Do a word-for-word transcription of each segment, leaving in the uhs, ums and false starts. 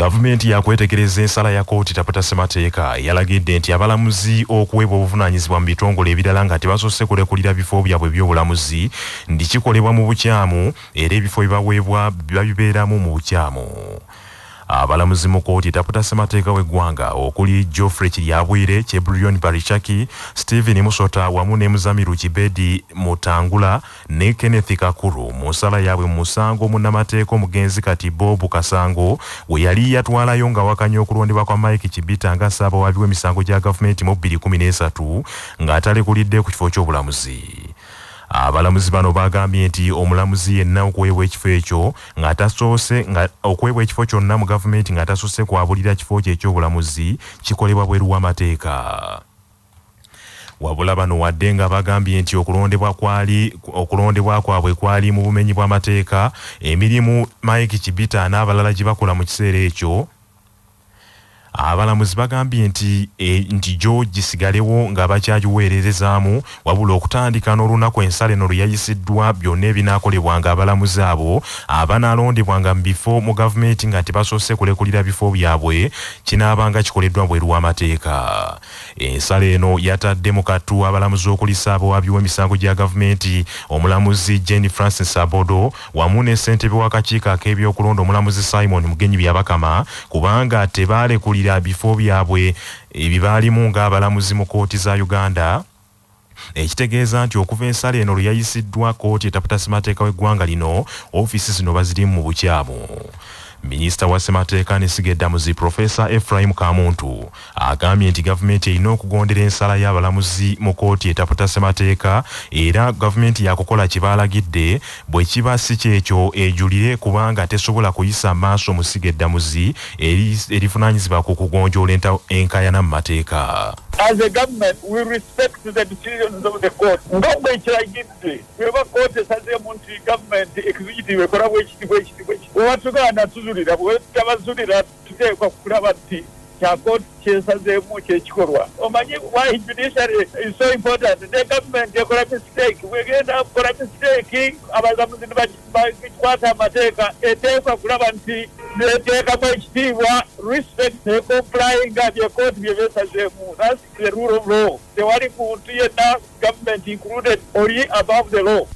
Gavumenti yakwetegereza ensala ya kkooti taputa ssemateeka yalagidde nti abalamuzi okuweebwa obuvunaanyizibwa mu bitongole ebirala nga tebasoose kulekulira bifo byabwe by'obulamuzi ndi kikolebwa mu bukyamu era ebifo ebibaweebwa biba bibeeramu mu bukyamu. Abalamuzi mu kkooti taputa ssemateeka w'eggwanga okuli Geoffrey Kiryabwire, Chebullion Barishaki, Stephen Musota wamu ne Muzamiru Kibedi Mutangula ne Kenneth Kakuru mu nsala yaabwe mu musango munnamateeka omugenzi kati Bob Kasango we yali yatwalayo nga wakanya okulondebwa kwa Mike Kibita nga ssaabawabi w'emisango gya gavumenti mu bbiri kumi n'esatu ng'atalekulidde ku kifo ky'obulamuzi. Abalamuzi bano bagambye nti omulamuzi yenna okuweebwa ekifo ekyo ng'atasoose nga okuweebwa ekifo kyonna mu gavumenti ng'atasoose kwabulira kifo kye eky'obulamuzi kikolebwa bweru w'amateeka. Wabula bano wadde nga bagambye nti okulondebwa kwali okulondebwa kwabwe kwali mu bumenyi bw'amateeka, emirimu Mike Kibita n'abalala gye bakola mu kiseera ekyo, abalamuzi bagambye nti e, nti George sigalewo nga bakyagiweerezezaamu wabula okutandika n'olunaku ensala eno lwe yayisiddwa byonna ebinaakolebwanga abalamuzi abo abanaalondebwanga mu bifo mu gavumenti nga tebasoose kulekulira bifo byabwe kinaabanga kikoleddwa bweru w'amateeka. Ensala eno yatadde mu kattu abalamuzi okuli ssaabawabi w'emisango gya gavumenti omulamuzi Jenny Francis Abodo wamu ne ssentebe w'akakiiko ak'ebyokulonda omulamuzi Simon Mugenyi Byabakama kubanga tebaalekulira bifo byabwe ebibaalimu ng'abalamuzi mu kkooti za Uganda, ekitegeeza nti okuva ensala eno lwe yayisiddwa kkooti etaputa ssemateeka w'eggwanga lino ofiisi zino bazirimu mu bukyamu. Minisita wa ssemateeka ne Sigeddamuzi Profesa Ephraim Kamuntu agambye nti gavumenti erina okugondera ensala y'abalamuzi mu kkooti etaputa ssemateeka era gavumenti yakukola kye baalagidde bwe kiba si kyekyo ejulire kubanga tesobola kuyisa maaso mu Sigeddamuzi erivunaanyizibwa ku kugonjoola enkaayana mu mateeka. As a government, we respect the decisions of the court. Ngombe ikiragidde weba court esazeemu nti government executive ekola bwekiti bwekiti bwekiti obatugana tuzulira bwe tabazulira tuteekwa kulaba nti kya court kyesazeemu kyekikolwa. Omanyi why judiciary is so important. The government ekola mistake, wegenda kukola mistake abalamuzi bakikwata amateeka eteekwa kulaba nti neteekamu ekitiibwa respect ne complying bye court bye beesazeemu. That's the rule of law. Tewali muntu yenna government included oli above the law.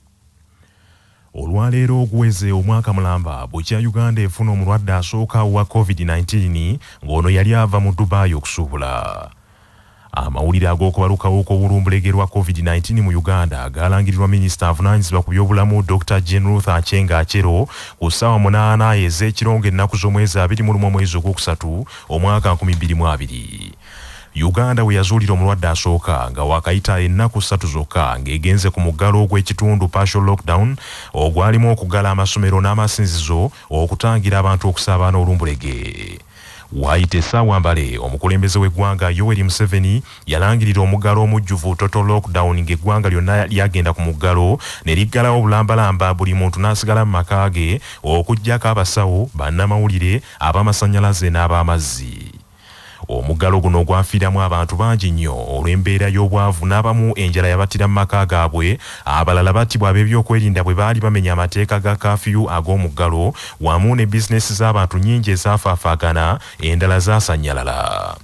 Olwaleero oguweze omwaka mulamba bukya Uganda efuna omulwadde asooka wa COVID nineteen ng'ono yali ava mu Dubai okusuubula. Amawulire ag'okubalukawo kw'obulumbuleege lwa COVID nineteen mu Uganda gaalangirirwa minisita avunaanyizibwa ku by'obulamu Doctor Jane Ruth Achenga Achero ku ssaawa munaana ez'ekirongo ennaku z'omwezi abiri mu lumu omwezi ogwokusatu omwaka nkumi bbiri mu abiri. Uganda we yazuulira omulwadde asooka nga wakayita ennaku ssatu zokka ng'egenze ku muggalo ogw'ekitundu partial lockdown ogwalimu okugala amasomero n'amasinzizo okutangira abantu okusaabaana olumbulege. Waite Sawambale omukulembeze w'eggwanga Yoweri Museveni yalangirira omuggalo omujjuvu total lockdown ng'eggwanga lyonna lyagenda ku muggalo ne liggalawo bulambalamba buli muntu n'asigala mu maka ge okuggyako abasawo, bannamawulire, ab'amasannyalaze n'ab'amazzi. Omuggalo guno gwafiiramu abantu bangi nnyo olw'embeera y'obwavu n'abamu enjala yabattira mu maka gaabwe, abalala battibwa ab'ebyokwerinda bwe baali bamenya amateeka ga kaafiyu ag'omuggalo wamu ne bizinesi z'abantu nnyingi ezaafaafagana, endala zaasannyalala.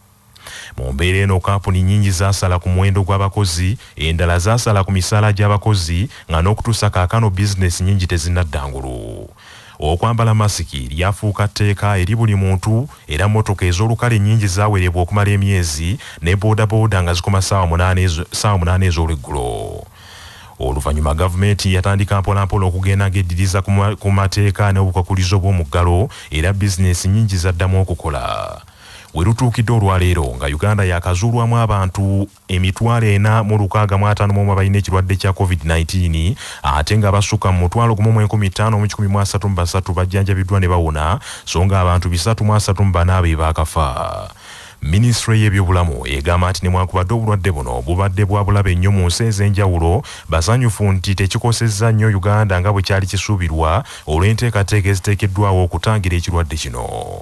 Mu mbeera eno kampuni nnyingi zaasala ku muwendo gw'abakozi, endala zaasala ku misaala gy'abakozi nga n'okutuusa kaakano bizinesi nnyingi tezinnaddangulu. Okwambala masiki lyafuuka tteeka eri buli muntu era mmotoka ez'olukale nnyingi zaawerebwa okumala emyezi ne boodabooda nga zikoma ssaawa munaana ez'olweggulo. Oluvannyuma gavumenti yatandika mpolampola okugenda ng'eddiriza ku mateeka n'obukwakkulizo bw'omuggalo era bizinesi nnyingi zaddamu okukola. We lutuukidde olwaleero nga Uganda yakazuulwamu abantu emitwalo ena mu lukaaga mu ataano mu omu abalina ekirwadde kya COVID nineteen ate nga basukka mu mutwalo gumu mu enkumi ttaano mu kikumi mu asatu mu basatu bajjanjabiddwa ne bawona so nga abantu bisatu mu asatu mu bana be baakafa. Ministry y'ebyobulamu egamba nti newankubadde obulwadde buno bubadde bwa bulabe nnyo mu nsi ez'enjawulo, basanyufu nti tekikosezza nnyo Uganda nga bwe kyali kisuubirwa olw'enteekateeka eziteekeddwawo okutangira ekirwadde kino.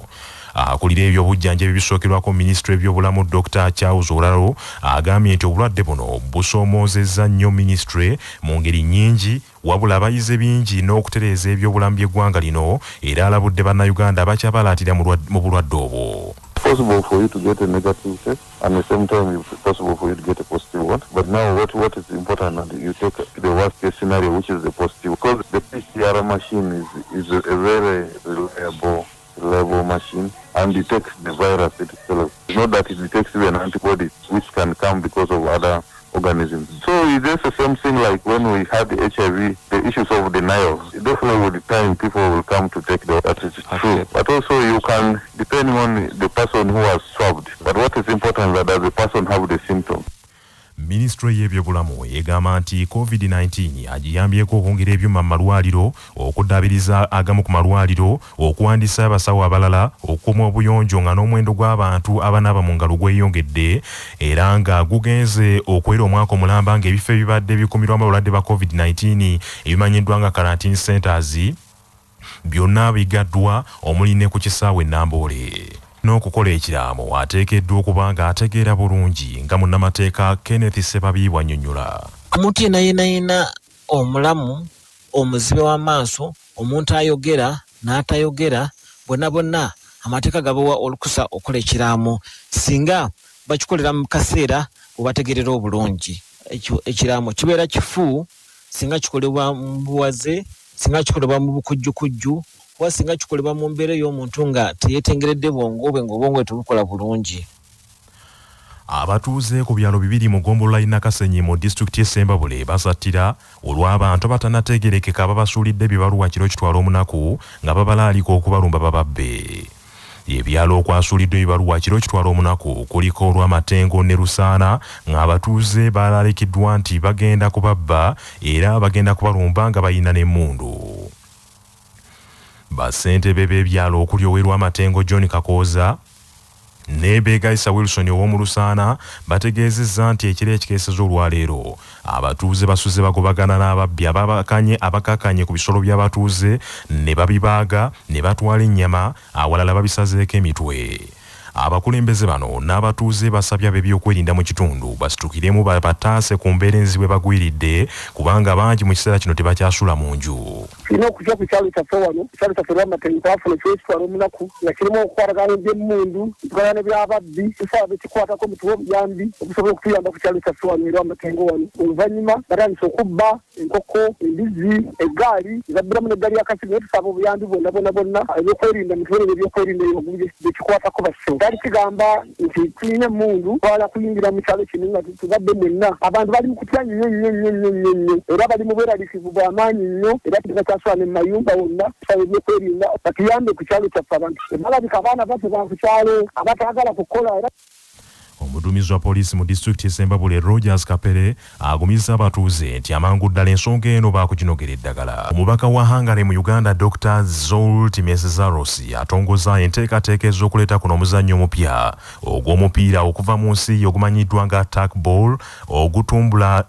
akulira ebyobujjanjabi bisookerwako minisitule by'obulamu Doctor Charles Olaro agambye nti obulwadde buno busomoozezza nnyo minisitule mu ngeri nnyingi wabula abayize bingi n'okutereeza ebyobulamu by'eggwanga lino era alabudde bannayuganda abakyabalaatira mu bulwadde obwo. Possible for you to get a negative test, and at the same time it's possible for you to get a positive one. But now what what is important that you take the worst case scenario, which is the positive, because the P C R machine is is a, a very reliable reliable machine and detects the virus itself. It's not that it detects even antibodies which can come because of other organisms. So it's just the same thing like when we had the H I V, the issues of denial. Definitely with the time people will come to take the that is true. But also you can, depending on the person who has swabbed. But what is important is that the person have the symptoms. Ministry y'ebyobulamu egamba nti COVID nineteen agiyambyeko okwongera ebyuma mu malwaliro, okuddaabiriza agamu ku malwaliro, okuwandiisa abasawo abalala, okukuuma obuyonjo nga n'omuwendo gw'abantu abanaaba mu ngalo gweyongedde, era nga gugenze okwera omwaka omulamba ng'ebifo ebibadde bikumirwamu abalwadde ba COVID nineteen ebimanyiddwa nga quarantine centers byonna bigaddwa omuli ne ku kisaawe Namboole. N'okukola ekiraamo ateekeddwa okuba nga ategeera bulungi nga munnamateeka Kenneth Sebabi bw'annyonnyola. Omuntu yenna yenna yenna omulamu, omuzibe w'amaaso, omuntu ayogera n'atayogera, bonna bonna amateeka gabawa olukusa okukola ekiraamo singa bakikolera mu kaseera obategerera obulungi. Ekiraamo kibeera kifu singa kikolebwa mu buwaze, singa kikolebwa mu bukujjukujju, wasinga kikolebwa mu mbeera y'omuntu nga teyeetengeredde bwongo bwe ng'obwongo tebukola bulungi. Abatuuze ku byalo bibiri mu Ggombolola y'e Nakasenyi mu disitulikiti y'e Ssembabule basattira olw'abantu abatanategerekeka babasuulidde ebibaluwa kiro kitwala omunaku nga babalaalika okubalumba bababbe. Ebyalo okwasuuliddwa ebibaluwa kiro kitwala omunaku kuliko olw'Amatengo ne Lusaana ng'abatuuze balalikiddwa nti bagenda kubabba era bagenda kubalumba nga bayina n'emmundu. Basentebe b'ebyalo okuli ow'Amatengo John Kakooza ne Beegayisa Wilson ow'omu Lusaana bategeezezza nti ekiro ekikeeseza olwaleero abatuuze basuze bagobagana n'ababbi ababakanye abakakanye ku bisolo by'abatuuze ne babibaaga ne batwala ennyama awalala babisazeeko emitwe. Abakulembeze bano n'abatuuze basabye ab'ebyokwerinda mu kitundu basitukiremu bataase ku mbeera enzibu bagwiridde kubanga bangi mu kiseera kino tebakyasula mu nju. Tulina okujja ku kyalo kyaffe wano, ekyalo kyaffe lw'Amatengo twafuna ekyekitwala omunaku nga kirimu okukwatagana eby'emmundu, ntugana by'ababbi, tusaba bekikwatako mutuwe obuyambi okusobola okutuyamba ku kyalo kyaffe wano lw'Amatengo wano. Oluvannyuma batandise okubba enkoko, embizi, eggaali, zabbiramu n'eggaali ya kasiri naye tusaba obuyambi bwonna bwonna bwonna ebyokwerinda mutuweereze ebyokwerinda ebyo bekikwatako basso. Tali kigamba nti tulina emmundu twala kuyingira mu kyalo kino nga tubadde mwenna abantu bali mu kutya nnyo nnyo nnyo nnyo nnyo nnyo era bali mu bweralikivu bw'amaanyi nnyo era tebakyasula ne mu mayumba wonna tusaba ebyokwerinda batuyambe ku kyalo kyaffe abantu balabika abaana baffe ba ku kyalo abataagala kukola era. Omuduumizi wa poliisi mu disitulikiti y'e Ssembabule Rogers Kapere agumizza abatuuze nti amangu ddala ensonga eno baakuginogera eddagala. Omubaka wa Hungary mu Uganda Doctor Zsolt Mesezaros atongozza enteekateeka ez'okuleeta kuno omuzannyo omupya ogw'omupiira okuva mu nsi ogumanyiddwa nga tackball ogutumbula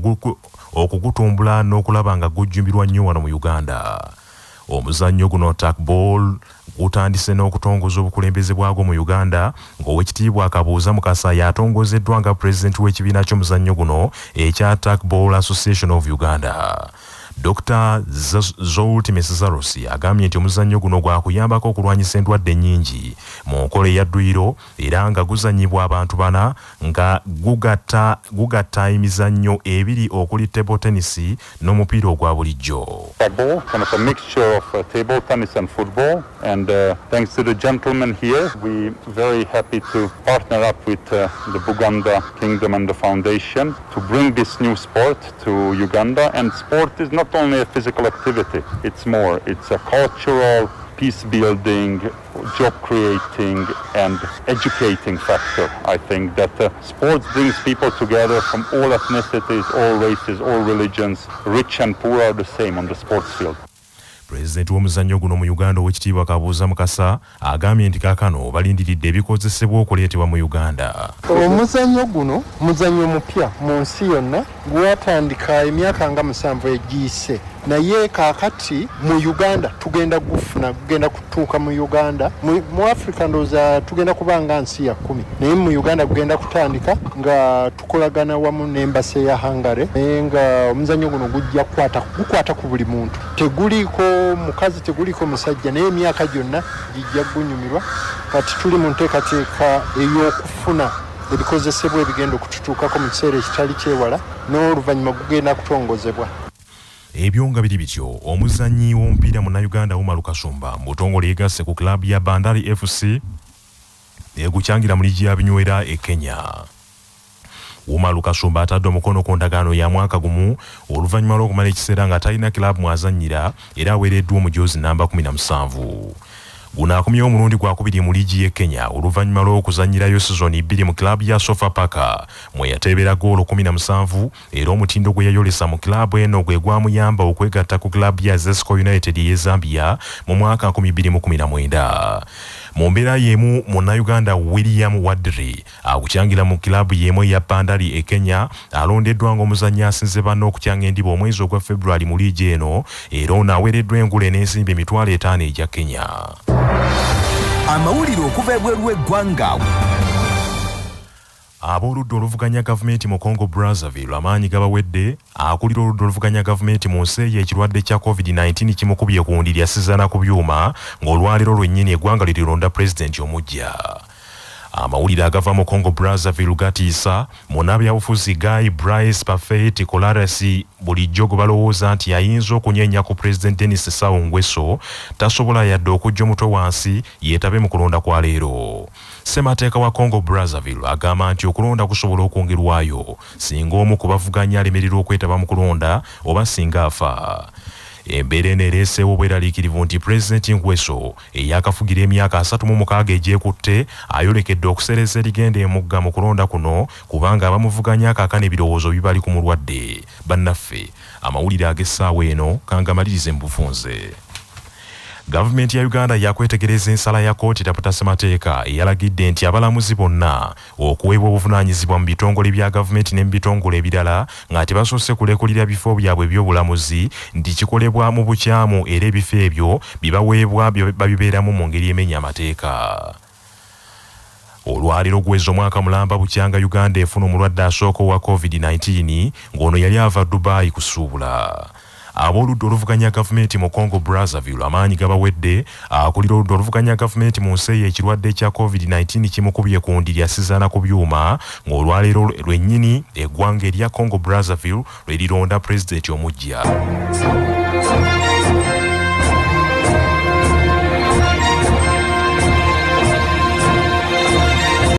okugutumbula n'okulaba nga gujjumbirwa nnyo wano mu Uganda. Omuzannyo guno tackball gutandise n'okutongoza obukulembeze bwagwo mu Uganda ng'owekitiibwa Kabuuza Mukasa yatongozeddwa nga pulezidenti w'ekibiina ky'omuzannyo guno ekya Tackball Association of Uganda. Doctor Zsolt Mesezaros agambye nti omuzannyo guno gwakuyambako okulwanyisa endwadde nnyingi mu nkola eyadduyiro era nga guzannyibwa abantu bana nga gugatta gugatta emizannyo ebiri okuli table tennis n'omupiira ogwa bulijjo. Tackball, kind of a mixture of uh, table tennis and football, and uh, thanks to the gentlemen here, we're very happy to partner up with uh, the Buganda Kingdom and the Foundation to bring this new sport to Uganda. And sport is not Not only a physical activity, it's more. It's a cultural, peace building, job creating and educating factor. I think that uh, sports brings people together from all ethnicities, all races, all religions. Rich and poor are the same on the sports field. Pulezidenti w'omuzannyo guno mu Uganda ow'ekitiibwa Kabuuza Mukasa agambye nti kaakano balindiridde ebikozesebwa okuleetebwa mu Uganda. Omuzannyo guno muzannyo mupya mu nsi yonna gwatandika emyaka nga musanvu egiyise naye kaakati mu Uganda tugenda gufuna gugenda kutuuka mu Uganda mu, mu Africa ndoza tugenda kubanga nsi ya kumi naye mu Uganda gugenda kutandika nga tukolagana wamu n'embase ya Hungary naye nga omuzannyo guno gujja kukwata gukwata ku buli muntu teguliko mukazi teguliko musajja naye emyaka gyonna gijja gunyumirwa kati tuli mu nteekateeka ey'okufuna ebikozesebwa ebigenda okututuukako mu kiseera ekitali kyewala n'oluvannyuma gugenda kutongozebwa. Ebyo nga biri bityo omuzannyi w'omupiira mu Uganda Umaru Kasumba mu butongole yeegasse ku klabu ya Bandari F C egukyangira mu ligi ya Binywera e Kenya. Umaru Kasumba atadde omukono ku ndagaano ya mwaka gumu oluvannyuma lw'okumala ekiseera nga talina klabu mwazannyira era aweereddwa omujoozi namba kumi na musanvu. Guno akomyewo omulundi gwakubiri mu ligi y'e Kenya oluvannyuma lw'okuzannyirayo sizoni bbiri mu klabu ya Sofapaka mwe yateebera goolo kumi na musanvu era omutindo gwe yayolesa mu klabu eno gwe gwamuyamba okwegatta ku klabu ya Zesco United y'e Zambia mu mwaka nkumi bbiri mu kumi na mwenda. Mu mbeera y'emu Munnayuganda William Wadri akukyangira mu klabu y'emu ya Bandari e Kenya alondeddwa ng'omuzannyi asinze banne okukyanga endiba omwezi ogwa February mu liigi eno era ono aweereddwa engule n'ensimbi emitwalo etaano egya Kenya. Amawulire okuva ebweru w'eggwanga. Abooludda oluvuganya gavumenti mu Congo Brazzaville amaanyi gabawedde akulira oludda oluvuganya gavumenti mu nsi eyo ekirwadde kya covid nineteen kimukubye ku ndiri yasizaana ku byuma ng'olwaleero lwennyini eggwanga lirironda pulezidenti omuggya. Amawulire agava mu Congo Brazzaville gatiisa munnabyabufuzi Guy Brice Parfait Colarasi bulijjo gwe balowooza nti ayinza okunyeenya ku President Denis Sassou Nguesso tasobola yadde okujja omutwe wansi yeetabe mu kulonda kwa leero. Ssemateeka wa Congo Brazzaville agamba nti okulonda kusobola okwongerwayo singa omu ku bavuganya alemererwa okwetaba mu kulonda oba singa afa. Embeera eno ereeseewo obweraliikirivu nti Pulezidenti Nguesso eyakafugira emyaka asatu mu mukaaga egyekutte ayolekedde okusereza erigenda emugga mu kulonda kuno kubanga abamuvuganya akaakana ebirowoozo bibali ku mulwadde. Bannaffe amawulire ag'essaawa eno kangamalirize mu bufunze. Gavumenti ya Uganda yakwetegereza ensala ya kkooti taputa ssemateeka eyalagidde nti abalamuzi bonna okuweebwa obuvunaanyizibwa mu bitongole bya gavumenti ne mu bitongole ebirala nga tebasoose kulekulira bifo byabwe by'obulamuzi nti kikolebwa mu bukyamu era ebifo ebyo bibaweebwa babibeeramu mu ngeri emenya amateeka. Olwaliro gweza omwaka mulamba bukyanga Uganda efuna omulwadde asooka owa covid nineteen ng'ono yali ava Dubai kusuubula. Abooludda oluvuganya gavumenti mu Congo Brazzaville amaanyi gabawedde akulira oludda oluvuganya gavumenti mu nsi eyo ekirwadde kya covid nineteen kimukubye ku ndiri yasizaana ku byuma ng'olwaleero lwennyini eggwanga erya Congo Brazzaville lwe lironda pulezidenti omuggya.